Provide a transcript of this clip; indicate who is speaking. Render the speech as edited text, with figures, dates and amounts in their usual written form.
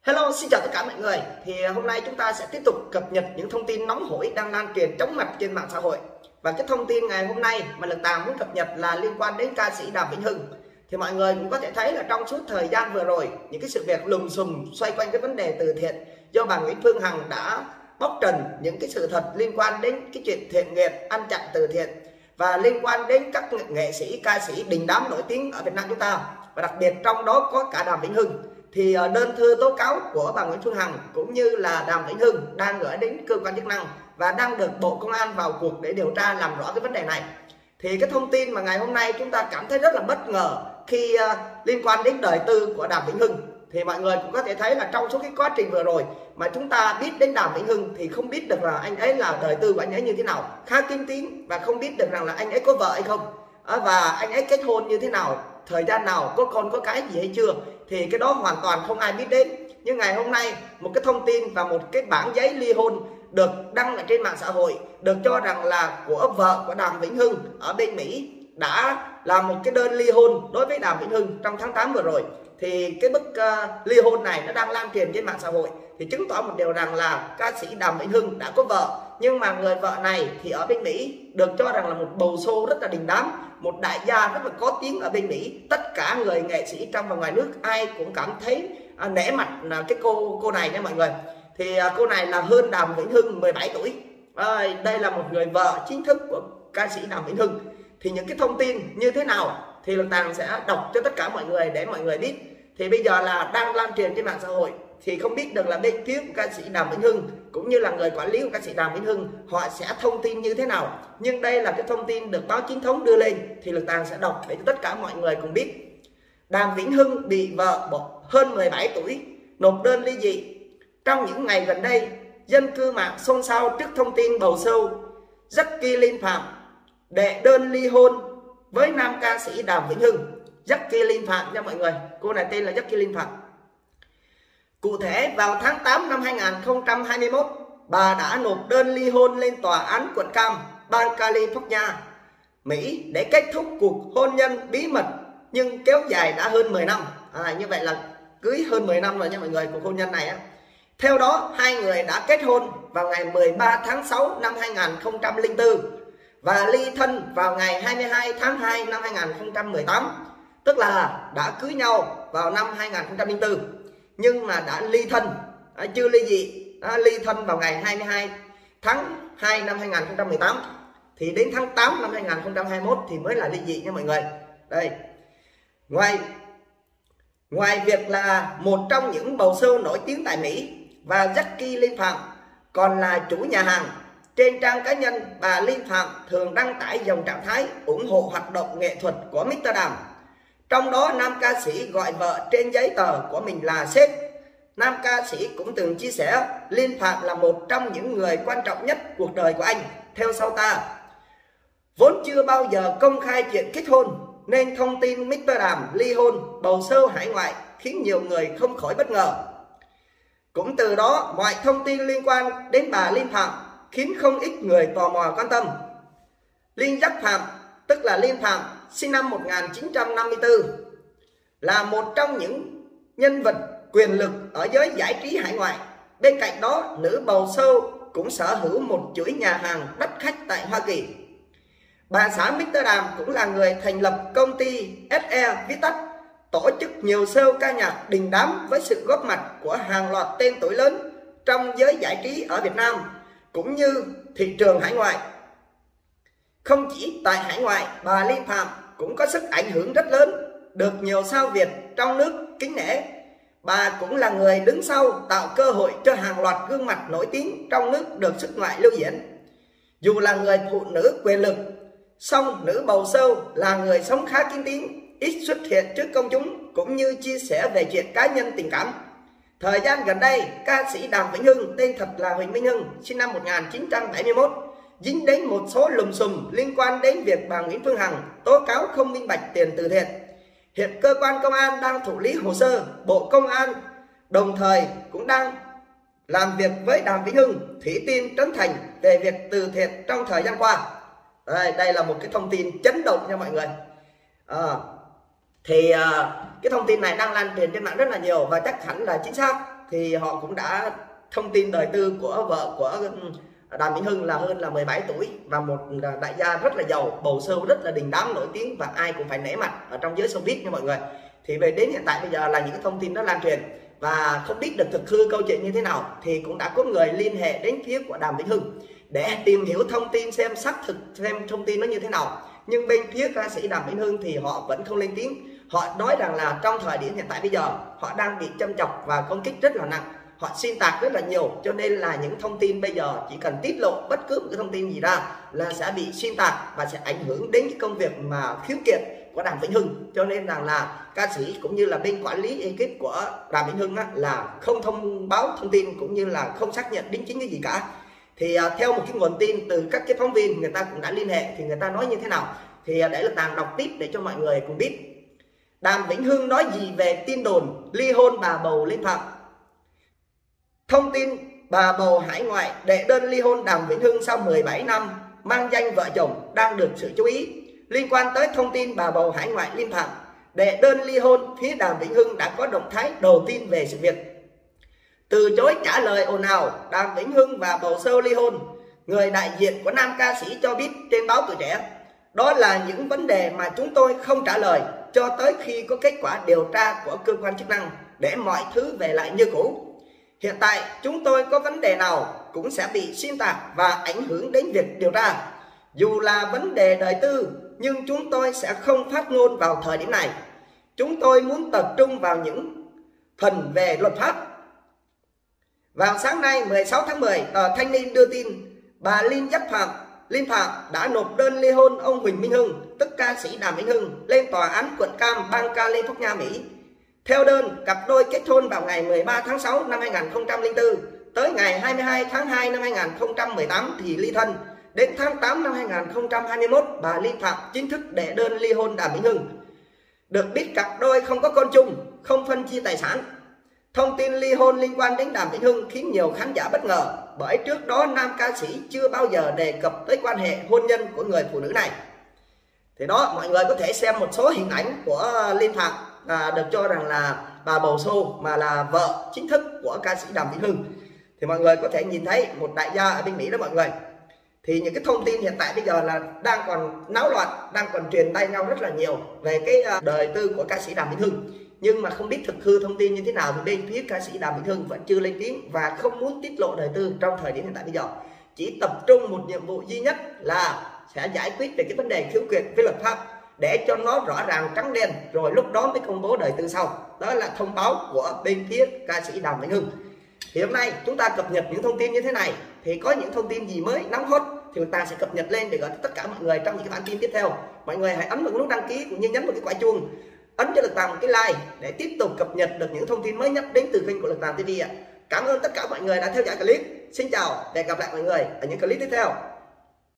Speaker 1: Hello, xin chào tất cả mọi người. Thì hôm nay chúng ta sẽ tiếp tục cập nhật những thông tin nóng hổi đang lan truyền chóng mặt trên mạng xã hội. Và cái thông tin ngày hôm nay mà Lực Tàng muốn cập nhật là liên quan đến ca sĩ Đàm Vĩnh Hưng. Thì mọi người cũng có thể thấy là trong suốt thời gian vừa rồi, những cái sự việc lùm xùm xoay quanh cái vấn đề từ thiện do bà Nguyễn Phương Hằng đã bóc trần những cái sự thật liên quan đến cái chuyện thiện nguyện, ăn chặn từ thiện và liên quan đến các nghệ sĩ, ca sĩ đình đám nổi tiếng ở Việt Nam chúng ta, và đặc biệt trong đó có cả Đàm Vĩnh Hưng. Thì đơn thư tố cáo của bà Nguyễn Phương Hằng cũng như là Đàm Vĩnh Hưng đang gửi đến cơ quan chức năng và đang được Bộ Công an vào cuộc để điều tra làm rõ cái vấn đề này. Thì cái thông tin mà ngày hôm nay chúng ta cảm thấy rất là bất ngờ khi liên quan đến đời tư của Đàm Vĩnh Hưng. Thì mọi người cũng có thể thấy là trong suốt cái quá trình vừa rồi mà chúng ta biết đến Đàm Vĩnh Hưng thì không biết được là anh ấy là đời tư của anh ấy như thế nào, khá kín tiếng, và không biết được rằng là anh ấy có vợ hay không, và anh ấy kết hôn như thế nào, thời gian nào, có con có cái gì hay chưa, thì cái đó hoàn toàn không ai biết đến. Nhưng ngày hôm nay một cái thông tin và một cái bản giấy ly hôn được đăng ở trên mạng xã hội, được cho rằng là của vợ của Đàm Vĩnh Hưng ở bên Mỹ đã làm một cái đơn ly hôn đối với Đàm Vĩnh Hưng trong tháng 8 vừa rồi. Thì cái bức ly hôn này nó đang lan truyền trên mạng xã hội thì chứng tỏ một điều rằng là ca sĩ Đàm Vĩnh Hưng đã có vợ, nhưng mà người vợ này thì ở bên Mỹ được cho rằng là một bầu sô rất là đình đám, một đại gia rất là có tiếng ở bên Mỹ. Tất cả người nghệ sĩ trong và ngoài nước ai cũng cảm thấy nể mặt cái cô này nha mọi người. Thì cô này là hơn Đàm Vĩnh Hưng 17 tuổi. Đây là một người vợ chính thức của ca sĩ Đàm Vĩnh Hưng. Thì những cái thông tin như thế nào thì Lực Tàng sẽ đọc cho tất cả mọi người để mọi người biết. Thì bây giờ là đang lan truyền trên mạng xã hội thì không biết được là bên phía của ca sĩ Đàm Vĩnh Hưng cũng như là người quản lý của ca sĩ Đàm Vĩnh Hưng họ sẽ thông tin như thế nào. Nhưng đây là cái thông tin được báo chính thống đưa lên thì Lực Tàng sẽ đọc để cho tất cả mọi người cùng biết. Đàm Vĩnh Hưng bị vợ hơn 17 tuổi nộp đơn ly dị. Trong những ngày gần đây, dân cư mạng xôn xao trước thông tin bầu sâu Jackie Linh Phạm đệ đơn ly hôn với nam ca sĩ Đàm Vĩnh Hưng. Jackie Linh Phạm nha mọi người, cô này tên là Jackie Linh Phạm. Cụ thể vào tháng 8 năm 2021, bà đã nộp đơn ly hôn lên tòa án quận Cam, bang California, Mỹ để kết thúc cuộc hôn nhân bí mật nhưng kéo dài đã hơn 10 năm. Như vậy là cưới hơn 10 năm rồi nha mọi người, cuộc hôn nhân này á. Theo đó, hai người đã kết hôn vào ngày 13 tháng 6 năm 2004 và ly thân vào ngày 22 tháng 2 năm 2018, tức là đã cưới nhau vào năm 2004 nhưng mà đã ly thân, chưa ly dị, ly thân vào ngày 22 tháng 2 năm 2018. Thì đến tháng 8 năm 2021 thì mới là ly dị nha mọi người. Đây. Ngoài việc là một trong những bầu sâu nổi tiếng tại Mỹ, và Jackie Linh Phạm còn là chủ nhà hàng. Trên trang cá nhân, bà Linh Phạm thường đăng tải dòng trạng thái ủng hộ hoạt động nghệ thuật của Mr. Đàm. Trong đó, nam ca sĩ gọi vợ trên giấy tờ của mình là sếp. Nam ca sĩ cũng từng chia sẻ Linh Phạm là một trong những người quan trọng nhất cuộc đời của anh. Theo sau ta, vốn chưa bao giờ công khai chuyện kết hôn, nên thông tin Mr. Đàm ly hôn bầu sâu hải ngoại khiến nhiều người không khỏi bất ngờ. Cũng từ đó, mọi thông tin liên quan đến bà Linh Phạm khiến không ít người tò mò quan tâm. Linh Giác Phạm, tức là Linh Phạm, sinh năm 1954, là một trong những nhân vật quyền lực ở giới giải trí hải ngoại. Bên cạnh đó, nữ bầu sâu cũng sở hữu một chuỗi nhà hàng đắt khách tại Hoa Kỳ. Bà xã Mr. Đàm cũng là người thành lập công ty SE viết tắt, tổ chức nhiều show ca nhạc đình đám với sự góp mặt của hàng loạt tên tuổi lớn trong giới giải trí ở Việt Nam cũng như thị trường hải ngoại. Không chỉ tại hải ngoại, bà Linh Phạm cũng có sức ảnh hưởng rất lớn, được nhiều sao Việt trong nước kính nể. Bà cũng là người đứng sau tạo cơ hội cho hàng loạt gương mặt nổi tiếng trong nước được xuất ngoại lưu diễn. Dù là người phụ nữ quyền lực, song nữ bầu sâu là người sống khá kín tiếng, ít xuất hiện trước công chúng cũng như chia sẻ về chuyện cá nhân tình cảm. Thời gian gần đây, ca sĩ Đàm Vĩnh Hưng, tên thật là Huỳnh Minh Hưng, sinh năm 1971, dính đến một số lùm xùm liên quan đến việc bà Nguyễn Phương Hằng tố cáo không minh bạch tiền từ thiện. Hiện cơ quan công an đang thụ lý hồ sơ, Bộ Công an đồng thời cũng đang làm việc với Đàm Vĩnh Hưng, Thủy Tiên, Trấn Thành về việc từ thiện trong thời gian qua. Đây là một cái thông tin chấn động nha mọi người. Cái thông tin này đang lan truyền trên mạng rất là nhiều và chắc hẳn là chính xác. thì họ cũng đã thông tin đời tư của vợ của Đàm Vĩnh Hưng là hơn là 17 tuổi và một đại gia rất là giàu, bầu sâu rất là đình đám nổi tiếng và ai cũng phải nể mặt ở trong giới showbiz nha mọi người. Thì về đến hiện tại bây giờ là những cái thông tin đó lan truyền và không biết được thực hư câu chuyện như thế nào, thì cũng đã có người liên hệ đến phía của Đàm Vĩnh Hưng để tìm hiểu thông tin xem xác thực, xem thông tin nó như thế nào. Nhưng bên phía ca sĩ Đàm Vĩnh Hưng thì họ vẫn không lên tiếng. Họ nói rằng là trong thời điểm hiện tại bây giờ họ đang bị châm chọc và công kích rất là nặng, họ xuyên tạc rất là nhiều, cho nên là những thông tin bây giờ chỉ cần tiết lộ bất cứ một cái thông tin gì ra là sẽ bị xuyên tạc và sẽ ảnh hưởng đến cái công việc mà khiếu kiện của Đàm Vĩnh Hưng. Cho nên rằng là ca sĩ cũng như là bên quản lý ekip của Đàm Vĩnh Hưng là không thông báo thông tin cũng như là không xác nhận đính chính cái gì cả. Thì theo một cái nguồn tin từ các cái phóng viên, người ta cũng đã liên hệ, thì người ta nói như thế nào thì để là Tàng đọc tiếp để cho mọi người cùng biết. Đàm Vĩnh Hưng nói gì về tin đồn ly hôn bà bầu Linh Phạm? Thông tin bà bầu hải ngoại đệ đơn ly hôn Đàm Vĩnh Hưng sau 17 năm mang danh vợ chồng đang được sự chú ý. Liên quan tới thông tin bà bầu hải ngoại Linh Phạm đệ đơn ly hôn, phía Đàm Vĩnh Hưng đã có động thái đầu tiên về sự việc. Từ chối trả lời ồn ào Đàm Vĩnh Hưng và bầu sâu ly hôn, người đại diện của nam ca sĩ cho biết trên báo Tuổi Trẻ: đó là những vấn đề mà chúng tôi không trả lời cho tới khi có kết quả điều tra của cơ quan chức năng để mọi thứ về lại như cũ. Hiện tại chúng tôi có vấn đề nào cũng sẽ bị xuyên tạc và ảnh hưởng đến việc điều tra. Dù là vấn đề đời tư nhưng chúng tôi sẽ không phát ngôn vào thời điểm này. Chúng tôi muốn tập trung vào những phần về luật pháp. Vào sáng nay 16 tháng 10, tờ Thanh Niên đưa tin bà Linh Phạm đã nộp đơn ly hôn ông Huỳnh Minh Hưng, tức ca sĩ Đàm Vĩnh Hưng, lên tòa án quận Cam, bang California, Mỹ. Theo đơn, cặp đôi kết hôn vào ngày 13 tháng 6 năm 2004, tới ngày 22 tháng 2 năm 2018 thì ly thân. Đến tháng 8 năm 2021, bà Linh Phạm chính thức đệ đơn ly hôn Đàm Vĩnh Hưng. Được biết cặp đôi không có con chung, không phân chia tài sản. Thông tin ly hôn liên quan đến Đàm Vĩnh Hưng khiến nhiều khán giả bất ngờ, bởi trước đó nam ca sĩ chưa bao giờ đề cập tới quan hệ hôn nhân của người phụ nữ này. Thì đó, mọi người có thể xem một số hình ảnh của Linh Phạm, được cho rằng là bà bầu sô mà là vợ chính thức của ca sĩ Đàm Vĩnh Hưng. Thì mọi người có thể nhìn thấy một đại gia ở bên Mỹ đó mọi người. Thì những cái thông tin hiện tại bây giờ là đang còn náo loạn, đang còn truyền tay nhau rất là nhiều về cái đời tư của ca sĩ Đàm Vĩnh Hưng. Nhưng mà không biết thực hư thông tin như thế nào thì bên phía ca sĩ Đàm Vĩnh Hưng vẫn chưa lên tiếng và không muốn tiết lộ đời tư trong thời điểm hiện tại bây giờ. Chỉ tập trung một nhiệm vụ duy nhất là sẽ giải quyết về cái vấn đề khiếu kiện với luật pháp để cho nó rõ ràng trắng đen, rồi lúc đó mới công bố đời tư sau. Đó là thông báo của bên phía ca sĩ Đàm Vĩnh Hưng. Thì hôm nay chúng ta cập nhật những thông tin như thế này, thì có những thông tin gì mới nóng hot thì chúng ta sẽ cập nhật lên để gửi tất cả mọi người trong những cái bản tin tiếp theo. Mọi người hãy ấn vào nút đăng ký cũng như nhấn vào cái quả chuông, ấn cho Lực Tàng một cái like để tiếp tục cập nhật được những thông tin mới nhất đến từ kênh của Lực Tàng TV ạ. Cảm ơn tất cả mọi người đã theo dõi clip. Xin chào và hẹn gặp lại mọi người ở những clip tiếp theo.